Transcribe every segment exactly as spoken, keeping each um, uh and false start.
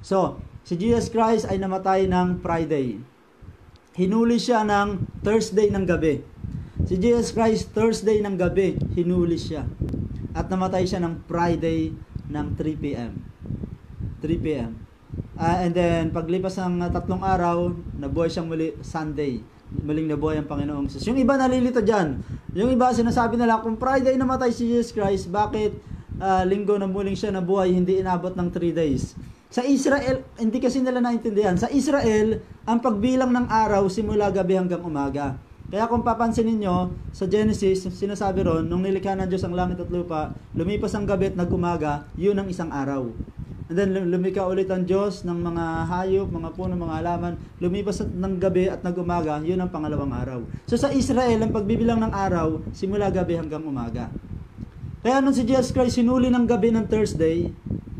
So, si Jesus Christ ay namatay ng Friday. Hinuli siya ng Thursday ng gabi. Si Jesus Christ, Thursday ng gabi, hinuli siya. At namatay siya ng Friday ng three p.m. three p.m. Uh, and then, paglipas ng uh, tatlong araw, nabuhay siyang muli Sunday. Muling nabuhay ang Panginoong Jesus. Yung iba nalilito dyan. Yung iba sinasabi nila, kung Friday namatay si Jesus Christ, bakit uh, linggo na muling siya nabuhay, hindi inabot ng three days? Sa Israel, hindi kasi nila naintindihan. Sa Israel, ang pagbilang ng araw simula gabi hanggang umaga. Kaya kung papansin niyo sa Genesis, sinasabi ron, nung nilikha ng Diyos ang langit at lupa, lumipas ang gabi at nag-umaga, yun ang isang araw. And then lumika ulit ang Diyos ng mga hayop, mga puno, mga halaman, lumipas ng gabi at nag-umaga, yun ang pangalawang araw. So sa Israel, ang pagbibilang ng araw, simula gabi hanggang umaga. Kaya nung si Jesus Christ sinuli ng gabi ng Thursday,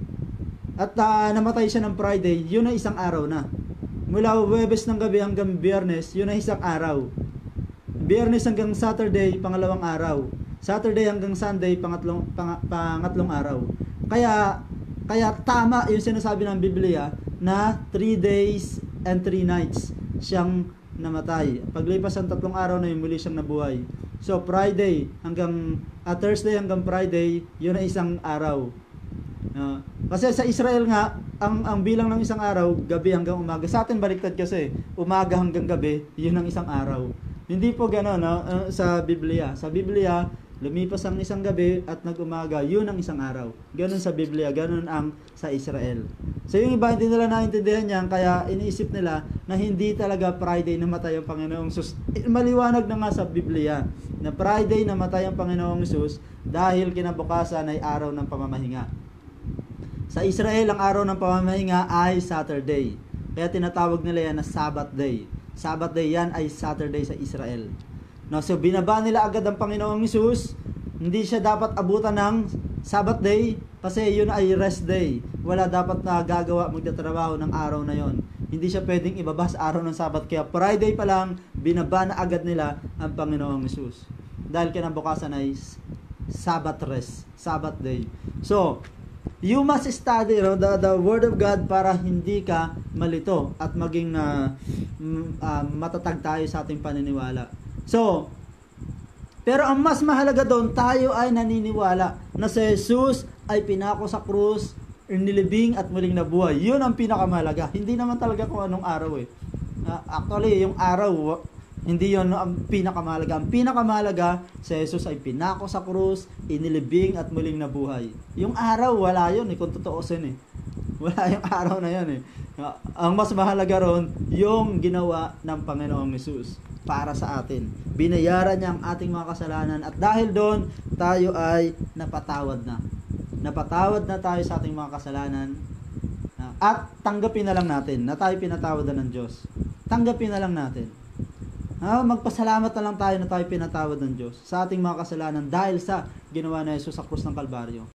at uh, namatay siya ng Friday, yun ay isang araw na. Mula Huwebes ng gabi hanggang Biyernes, yun ay isang araw. Biyernes hanggang Saturday, pangalawang araw. Saturday hanggang Sunday, pangatlong, pang, pangatlong araw. Kaya, kaya tama yung sinasabi ng Biblia na three days and three nights siyang namatay. Paglipas ang tatlong araw na yun, muli siyang nabuhay. So, Friday hanggang, uh, Thursday hanggang Friday, yun ay isang araw. Uh, kasi sa Israel nga, ang ang bilang ng isang araw, gabi hanggang umaga. Sa atin baliktad kasi, umaga hanggang gabi, yun ang isang araw. Hindi po gano'n, no? Uh, sa Biblia. Sa Biblia, lumipas ang isang gabi at nag-umaga, yun ang isang araw. Ganon sa Biblia, ganon ang sa Israel. So yung iba hindi nila naintindihan yan, kaya iniisip nila na hindi talaga Friday namatay ang Panginoong Jesus. Maliwanag na nga sa Biblia na Friday namatay ang Panginoong Jesus dahil kinabukasan ay araw ng pamamahinga. Sa Israel, ang araw ng pamamahinga ay Saturday. Kaya tinatawag nila yan na Sabbath Day. Sabbath Day yan ay Saturday sa Israel. No, so binaba nila agad ang Panginoong Jesus. Hindi siya dapat abutan ng Sabbath Day kasi yun ay rest day. Wala dapat na gagawa, magtatrabaho ng araw na yon. Hindi siya pwedeng ibaba sa araw ng Sabbath. Kaya Friday pa lang, binaba na agad nila ang Panginoong Jesus. Dahil kinabukasan ay Sabbath rest, Sabbath Day. So, you must study no, the, the Word of God para hindi ka malito at maging uh, uh, matatag tayo sa ating paniniwala. So, pero ang mas mahalaga doon, tayo ay naniniwala na si Jesus ay pinako sa krus, nilibing at muling nabuhay. Yun ang pinakamahalaga. Hindi naman talaga kung anong araw eh. Uh, actually, yung araw, hindi yun ang pinakamahalaga. Ang pinakamahalaga, si Jesus ay pinako sa krus, inilibing at muling nabuhay. Yung araw, wala yun eh, kung totoosin eh. Wala yung araw na yun eh. Ang mas mahalaga ron, yung ginawa ng Panginoong Jesus para sa atin. Binayaran niya ang ating mga kasalanan at dahil doon, tayo ay napatawad na. Napatawad na tayo sa ating mga kasalanan at tanggapin na lang natin na tayo pinatawadan ng Diyos. Tanggapin na lang natin. Ah, magpasalamat na lang tayo na tayo pinatawad ng Diyos sa ating mga kasalanan dahil sa ginawa na Jesus sa krus ng Kalbaryo.